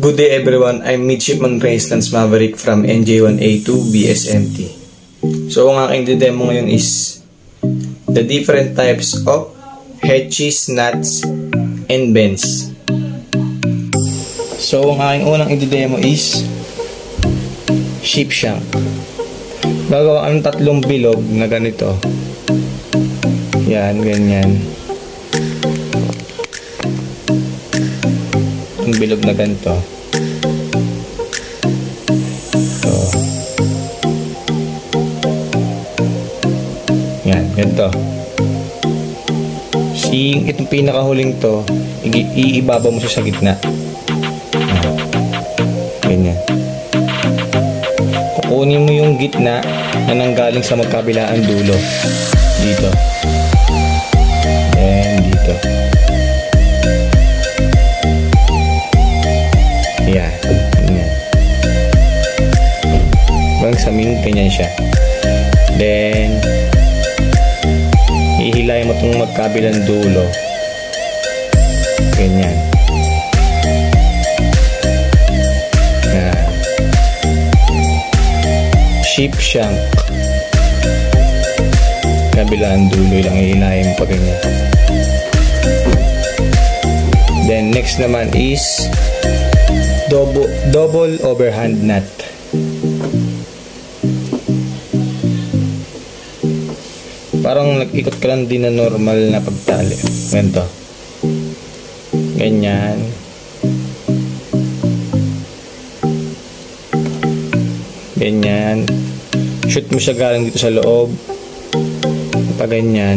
Good day everyone, I'm Midshipman Lance Maverick from NJ1A2 BSMT. So ang aking demo ngayon is the different types of hitches, nuts, and bends. So ang aking unang i-demo is sheep shank. Gagawa ng tatlong bilog na ganito. Yan, ganyan. Ang bilog na ganito. So, yan, ganito. Itong pinakahuling to, iibaba mo siya sa gitna. Yan. Ganyan. Kukunin mo yung gitna na nanggaling sa magkabilaan dulo. Dito. And dito. Yan. Ganyan. Hanggang sa ganyan siya. Then, ihilayin mo itong magkabilang dulo. Ganyan. Yan. Sheep shank. Kabilang dulo lang ihilayin mo pa ganyan. Then, next naman is double overhand nut. Parang nag-ikot ka lang din na normal na pagtali. Ganito. Ganyan. Ganyan. Shoot mo siya galing dito sa loob. Pa ganyan.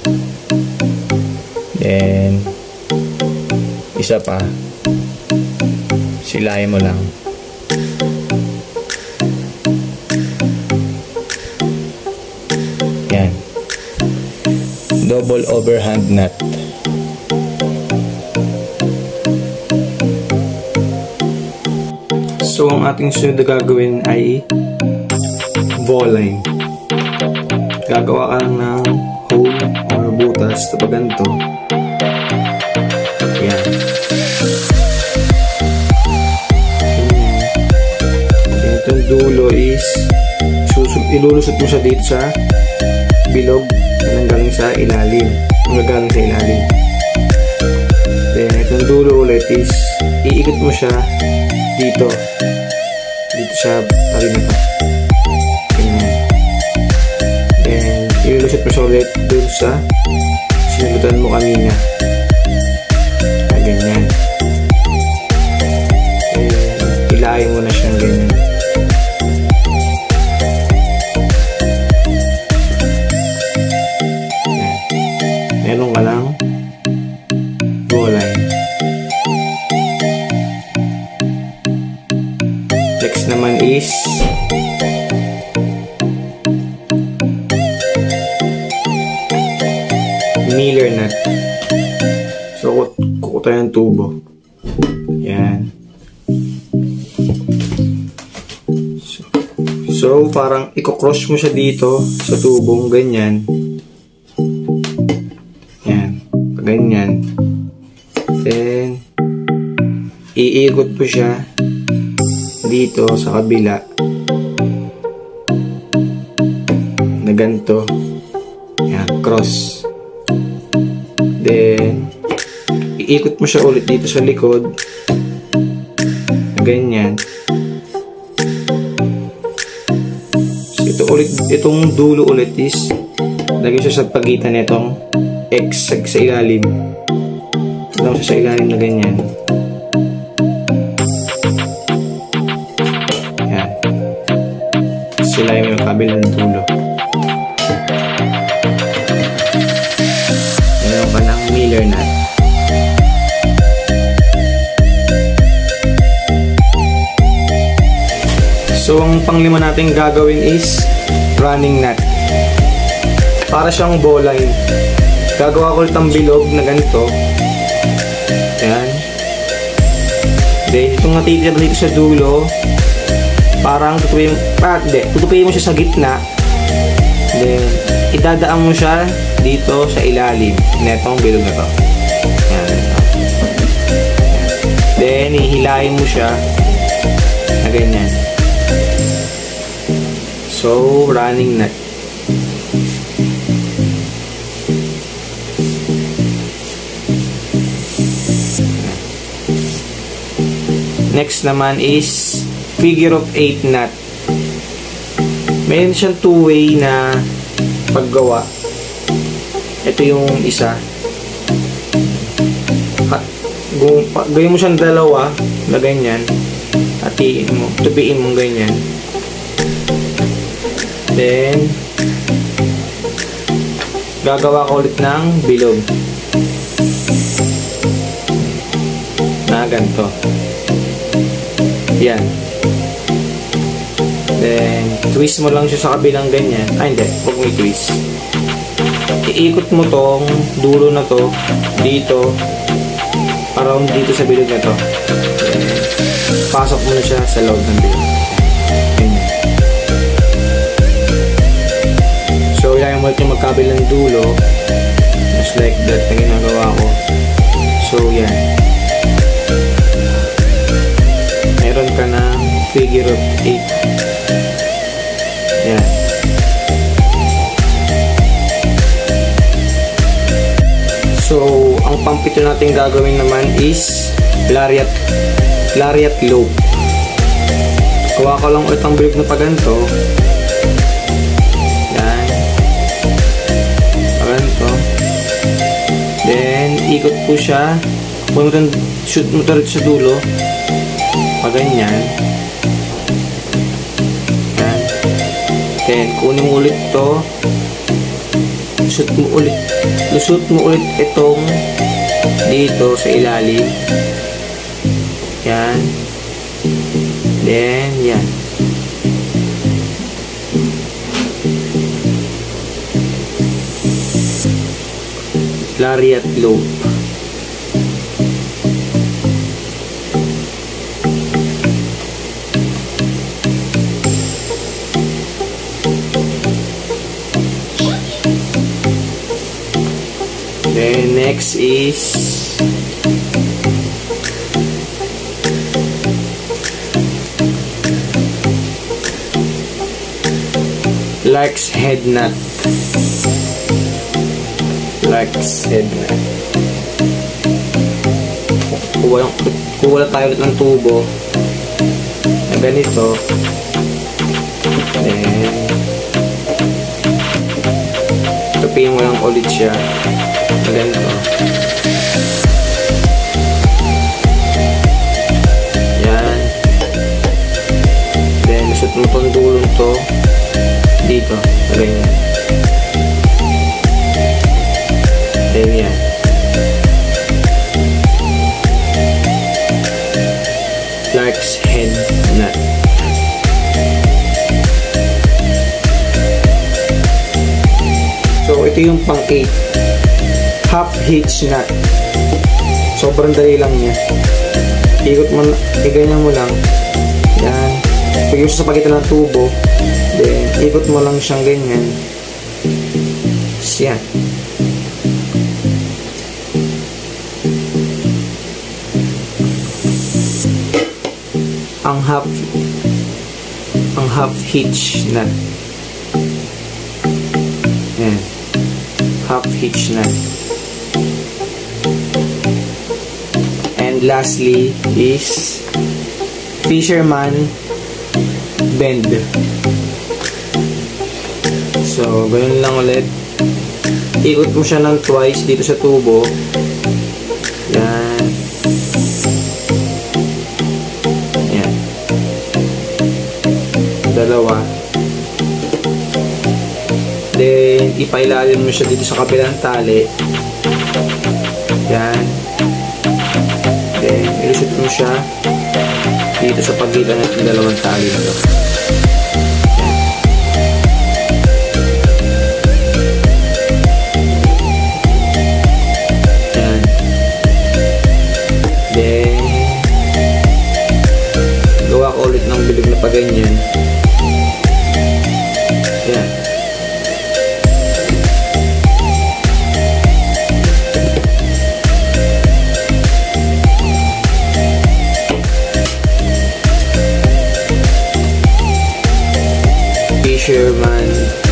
Then isa pa. Silayin mo lang. Yan. Double overhand nut. So, ang ating sunod na gagawin ay bowline. Gagawa ka lang ng hole or butas na ganito. Yan. Itong dulo is ilulusot mo siya dito sa bilog na nanggaling sa ilalim. Nanggaling sa ilalim. Then, itong dulo ulit is iikot mo siya dito. Dito sa tali na to. Ganyan. Then, ilulusot mo siya ulit dun sa sinulutan mo kanina. Ganyan. Then, ilayin mo na siyang ganyan. Meron ka lang bowline. Next naman is Miller nut. So, kukutayan ng tubo. Yan. So parang i-cross mo siya dito sa tubong, ganyan. Ganyan. Then, iikot po siya dito sa kabila na ganito. Yan, cross. Then, iikot mo siya ulit dito sa likod na ganyan. So, itong dulo ulit is lagay siya sa pagitan nitong X sa ilalim. Lang siya sa ilalim na ganyan. Yan. Silayin mo yung kabilang dulo. Meron ka ng Miller nut. So ang panglima natin gagawin is running nut. Para siyang bowline. Gagawa ko ulit ang bilog na ganito. Ayan. Then, itong natitira dito sa dulo, parang tutupiin mo siya sa gitna. Then, idadaan mo siya dito sa ilalim. Netong bilog na to. Ayan. Then, hihilahin mo siya na ganyan. So, running nut. Next naman is figure of 8 nut. Mayroon siyang two-way na paggawa. Ito yung isa. Gawin mo siyang dalawa na ganyan. Hatiin mo, tupiin mo ganyan. Then, gagawa ka ulit ng bilog. Na ganito. Yan. Then, twist mo lang siya sa kabilang ganyan. Ay, hindi. Huwag mo i-twist. Iikot mo tong dulo na to dito. Around dito sa bilog na to. Then, pasok mo na siya sa loob ng bilog. Ganyan. So, ilayan mo ulit yung magkabilang dulo. Just like that na ginagawa ko. So, yan. Meron ka na figure of 8. Yan. So, ang pampito natin gagawin naman is lariat loop. Kuha ka lang ulit ang bilog na paganto. Yan. Paganto. Then, ikot po siya. Shoot mo tayo sa dulo. Paganyan. Yan. Then, kunin mo ulit to. Lusot mo ulit itong dito sa ilalim. Yan. Then, yan. Lariat loop. Then next is Lark's head nut. Lark's head nut. Kuha tayo ulit ng tubo na ganito. Then tupiin mo lang ulit siya. Ganito. Yan. Then, shoot mo itong dulong to dito. Ganyan. Then, yan. Lark's head nut. So, ito yung pang 8. Half hitch nut. Sobrang dali lang niya. Ikot mo, iganyan mo lang. Yan. Pagyan mo sa pagitan ng tubo. Then, ikot mo lang siyang ganyan. Yan. Ang half hitch nut. Yan. Half hitch nut. And lastly is fisherman bend. So, ganun lang ulit. Ikot mo siya ng twice dito sa tubo. Yan. Yan. Dalawa. Then, ipailalim mo siya dito sa kabilang tali. Yan. Then, ilusot mo siya dito sa pagitan ng dalawang tali na ito. Yan. Then, gawa ko ulit ng bilog na paganyan. Yan. fisherman